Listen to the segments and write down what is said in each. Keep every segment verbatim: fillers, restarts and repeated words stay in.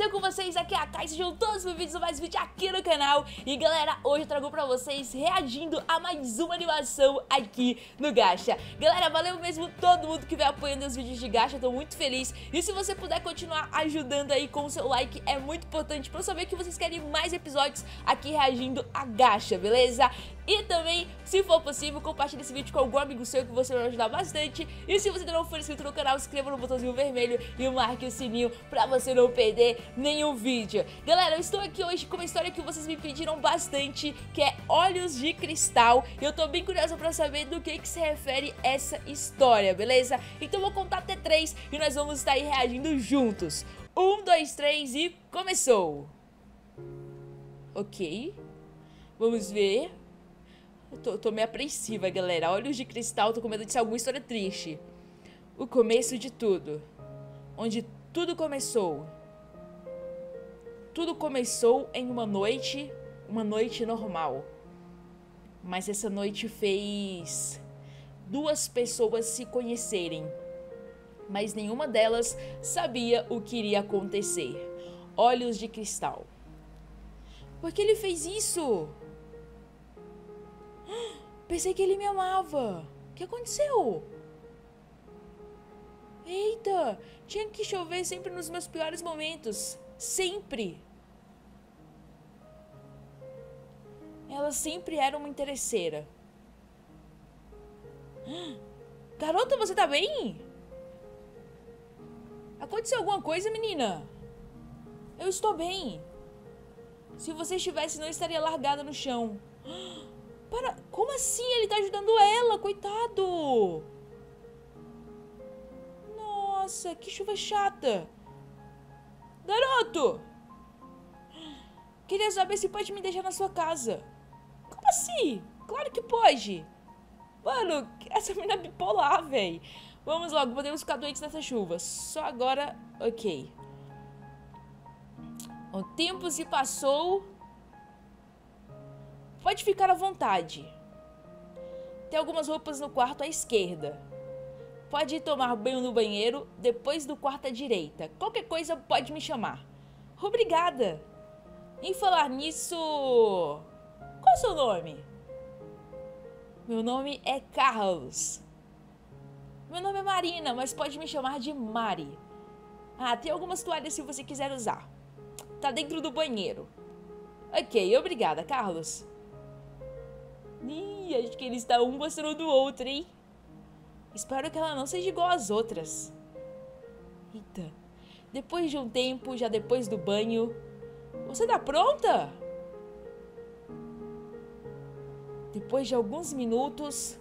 Beleza com vocês? Aqui é a Kai, sejam todos bem-vindos a mais um vídeo aqui no canal. E galera, hoje eu trago pra vocês reagindo a mais uma animação aqui no Gacha. Galera, valeu mesmo todo mundo que vem apoiando os vídeos de Gacha, eu tô muito feliz. E se você puder continuar ajudando aí com o seu like, é muito importante pra eu saber que vocês querem mais episódios aqui reagindo a Gacha, beleza? E também, se for possível, compartilhe esse vídeo com algum amigo seu que você vai ajudar bastante. E se você ainda não for inscrito no canal, se inscreva no botãozinho vermelho e marque o sininho pra você não perder nenhum vídeo. Galera, eu estou aqui hoje com uma história que vocês me pediram bastante, que é Olhos de Cristal. E eu tô bem curiosa pra saber do que que se refere essa história, beleza? Então eu vou contar até três e nós vamos estar aí reagindo juntos. Um, dois, três e começou! Ok, vamos ver. Eu tô, tô meio apreensiva, galera. Olhos de Cristal, tô com medo de ser alguma história triste. O começo de tudo. Onde tudo começou. Tudo começou em uma noite, uma noite normal. Mas essa noite fez duas pessoas se conhecerem. Mas nenhuma delas sabia o que iria acontecer. Olhos de Cristal. Por que ele fez isso? Pensei que ele me amava. O que aconteceu? Eita, tinha que chover sempre nos meus piores momentos. Sempre. Ela sempre era uma interesseira. Garota, você tá bem? Aconteceu alguma coisa, menina? Eu estou bem. Se você estivesse, não estaria largada no chão. Para, como assim? Ele tá ajudando ela, coitado. Nossa, que chuva chata. Garoto! Queria saber se pode me deixar na sua casa. Como assim? Claro que pode. Mano, essa menina é bipolar, véi. Vamos logo, podemos ficar doentes nessa chuva. Só agora, ok. O tempo se passou. Pode ficar à vontade. Tem algumas roupas no quarto à esquerda. Pode ir tomar banho no banheiro, depois do quarto à direita. Qualquer coisa pode me chamar. Obrigada. Em falar nisso... Qual é o seu nome? Meu nome é Carlos. Meu nome é Marina, mas pode me chamar de Mari. Ah, tem algumas toalhas se você quiser usar. Tá dentro do banheiro. Ok, obrigada, Carlos. Ih, acho que ele está um gostando do outro, hein? Espero que ela não seja igual às outras. Eita. Depois de um tempo, já depois do banho... Você tá pronta? Depois de alguns minutos...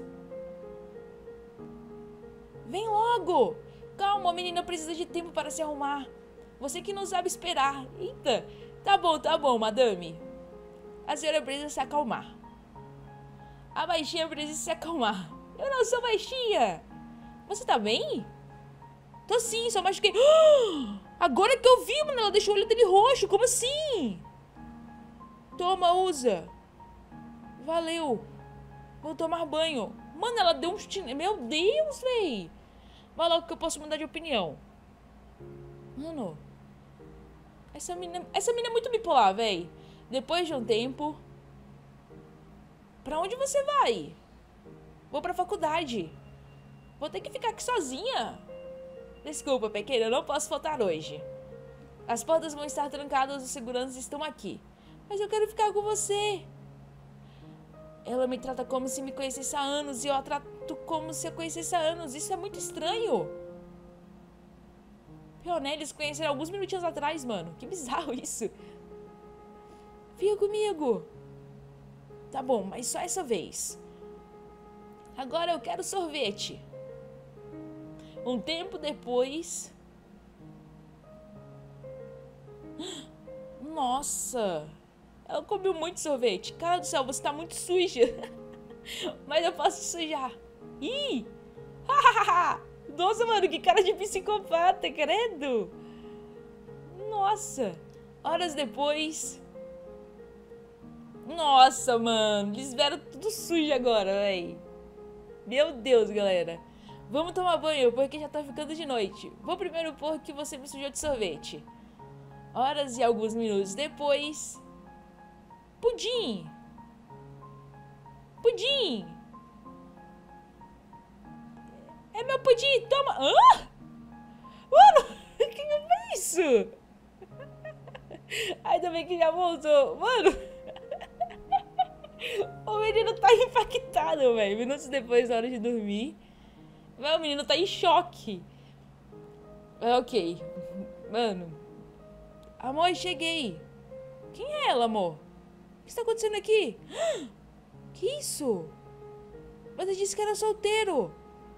Vem logo! Calma, a menina precisa de tempo para se arrumar. Você que não sabe esperar. Eita. Tá bom, tá bom, madame. A senhora precisa se acalmar. A baixinha precisa se acalmar. Eu não sou baixinha. Você tá bem? Tô sim, só machuquei. Agora que eu vi, mano, ela deixou o olho dele roxo. Como assim? Toma, usa. Valeu. Vou tomar banho. Mano, ela deu um... Meu Deus, véi. Vai logo que eu posso mudar de opinião. Mano. Essa menina... Essa menina é muito bipolar, véi. Depois de um tempo... Pra onde você vai? Vou pra faculdade. Vou ter que ficar aqui sozinha. Desculpa, pequena, eu não posso faltar hoje. As portas vão estar trancadas, os seguranças estão aqui. Mas eu quero ficar com você. Ela me trata como se me conhecesse há anos e eu a trato como se eu conhecesse há anos. Isso é muito estranho. Pior, né? Eles conheceram alguns minutinhos atrás, mano. Que bizarro isso. Fica comigo. Tá bom, mas só essa vez. Agora eu quero sorvete. Um tempo depois... Nossa! Ela comeu muito sorvete. Cara do céu, você tá muito suja. Mas eu posso te sujar. Ih! Nossa, mano, que cara de psicopata, credo! Nossa! Horas depois... Nossa, mano, eles vieram tudo sujo agora, véi. Meu Deus, galera. Vamos tomar banho, porque já tá ficando de noite. Vou primeiro pôr que você me sujou de sorvete. Horas e alguns minutos depois... Pudim! Pudim! É meu pudim, toma! Hã? Mano, quem fez isso? Ainda bem que já voltou. Mano, o menino tá impactado, velho. Minutos depois, na hora de dormir. O menino tá em choque. Ok. Mano. Amor, cheguei. Quem é ela, amor? O que está acontecendo aqui? Que isso? Mas eu disse que era solteiro.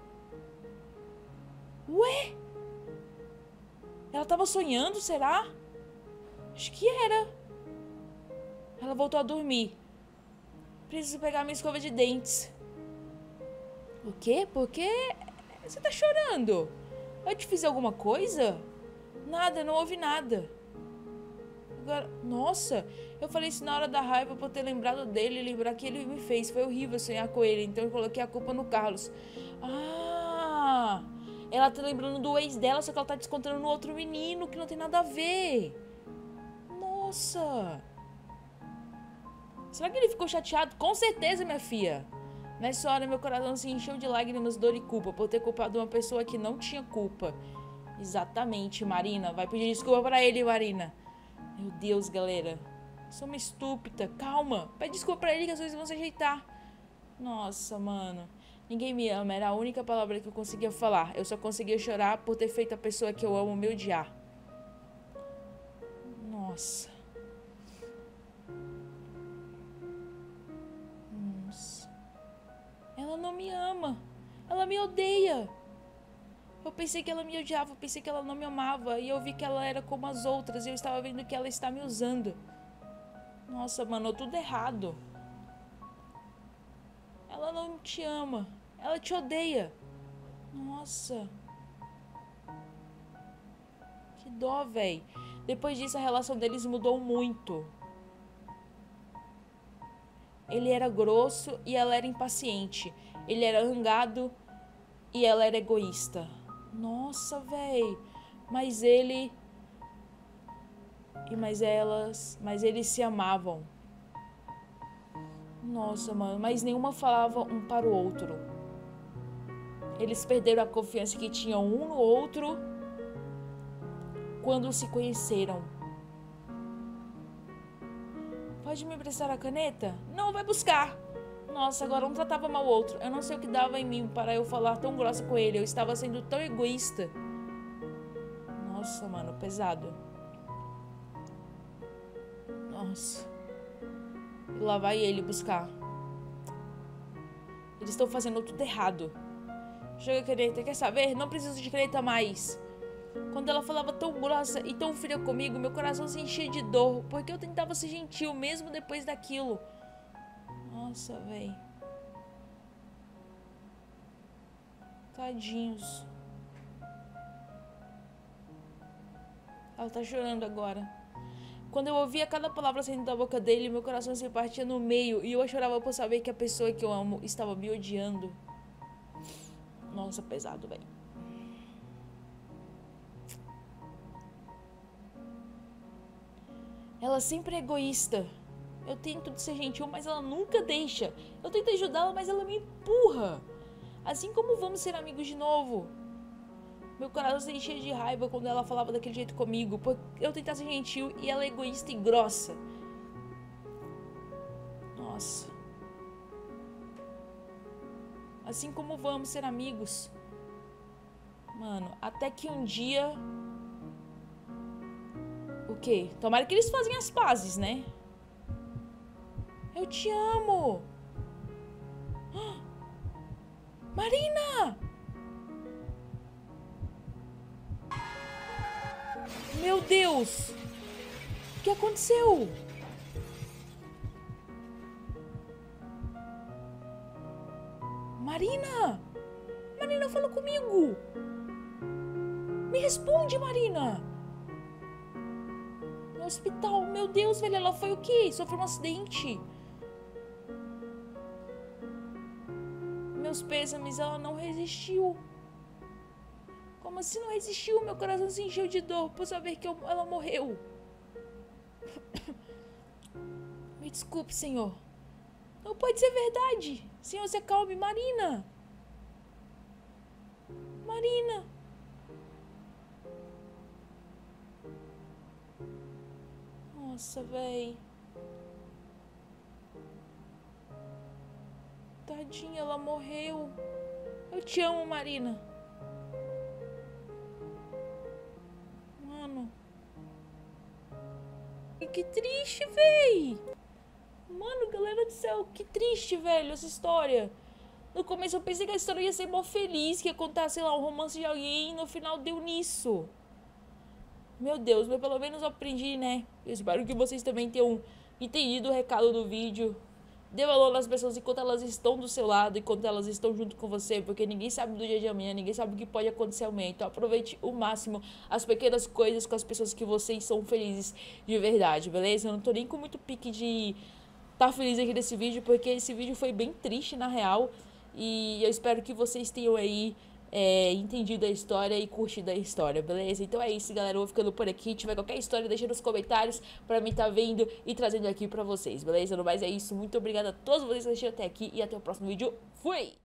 Ué? Ela tava sonhando, será? Acho que era. Ela voltou a dormir. Preciso pegar minha escova de dentes. O quê? Por que você tá chorando? Eu te fiz alguma coisa? Nada, não houve nada. Agora, nossa, eu falei isso na hora da raiva por ter lembrado dele e lembrar que ele me fez. Foi horrível sonhar com ele, então eu coloquei a culpa no Carlos. Ah, ela tá lembrando do ex dela, só que ela tá descontando no outro menino, que não tem nada a ver. Nossa. Será que ele ficou chateado? Com certeza, minha filha. Nessa hora, meu coração se encheu de lágrimas, dor e culpa por ter culpado uma pessoa que não tinha culpa. Exatamente, Marina. Vai pedir desculpa pra ele, Marina. Meu Deus, galera. Sou uma estúpida. Calma. Pede desculpa pra ele que as coisas vão se ajeitar. Nossa, mano. Ninguém me ama. Era a única palavra que eu conseguia falar. Eu só conseguia chorar por ter feito a pessoa que eu amo me odiar. Nossa. Nossa. Ela não me ama. Ela me odeia. Eu pensei que ela me odiava, eu pensei que ela não me amava. E eu vi que ela era como as outras. E eu estava vendo que ela está me usando. Nossa, mano, tudo errado. Ela não te ama. Ela te odeia. Nossa. Que dó, véi. Depois disso, a relação deles mudou muito. Ele era grosso e ela era impaciente. Ele era zangado e ela era egoísta. Nossa, véi. Mas ele... E mas elas... Mas eles se amavam. Nossa, mano. Mas nenhuma falava um para o outro. Eles perderam a confiança que tinham um no outro quando se conheceram. Pode me emprestar a caneta? Não, vai buscar. Nossa, agora um tratava mal o outro. Eu não sei o que dava em mim para eu falar tão grossa com ele. Eu estava sendo tão egoísta. Nossa, mano, pesado. Nossa. E lá vai ele buscar. Eles estão fazendo tudo errado. Joga caneta, quer saber? Não preciso de caneta mais. Quando ela falava tão grossa e tão fria comigo, meu coração se enchia de dor, porque eu tentava ser gentil mesmo depois daquilo. Nossa, véi. Tadinhos. Ela tá chorando agora. Quando eu ouvia cada palavra saindo da boca dele, meu coração se partia no meio e eu chorava por saber que a pessoa que eu amo estava me odiando. Nossa, pesado, velho. Ela sempre é egoísta. Eu tento ser gentil, mas ela nunca deixa. Eu tento ajudá-la, mas ela me empurra. Assim como vamos ser amigos de novo. Meu coração se enchia de raiva quando ela falava daquele jeito comigo, porque eu tentava ser gentil e ela é egoísta e grossa. Nossa. Assim como vamos ser amigos. Mano, até que um dia... O quê? Tomara que eles fazem as pazes, né? Eu te amo. Marina! Meu Deus! O que aconteceu? Marina! Marina, fala comigo! Me responde, Marina! No hospital, meu Deus, velho, ela foi o quê? Sofreu um acidente? Meus pêsames, ela não resistiu. Como assim não resistiu? Meu coração se encheu de dor por saber que eu, ela morreu. Me desculpe, senhor. Não pode ser verdade. Senhor, se acalme. Marina. Marina. Nossa, véi. Tadinha, ela morreu. Eu te amo, Marina. Mano. Que triste, véi. Mano, galera do céu, que triste, velho, essa história. No começo eu pensei que a história ia ser mó feliz, que ia contar, sei lá, um romance de alguém, e no final deu nisso. Meu Deus, mas pelo menos eu aprendi, né? Eu espero que vocês também tenham entendido o recado do vídeo. Dê valor nas pessoas enquanto elas estão do seu lado, enquanto elas estão junto com você, porque ninguém sabe do dia de amanhã, ninguém sabe o que pode acontecer amanhã. Então aproveite o máximo as pequenas coisas com as pessoas que vocês são felizes de verdade, beleza? Eu não tô nem com muito pique de tá feliz aqui nesse vídeo, porque esse vídeo foi bem triste na real. E eu espero que vocês tenham aí é, entendido a história e curtido a história, beleza? Então é isso, galera, eu vou ficando por aqui. Se tiver qualquer história, deixa nos comentários pra mim tá vendo e trazendo aqui pra vocês, beleza? No mais é isso, muito obrigada a todos vocês que assistiram até aqui e até o próximo vídeo. Fui!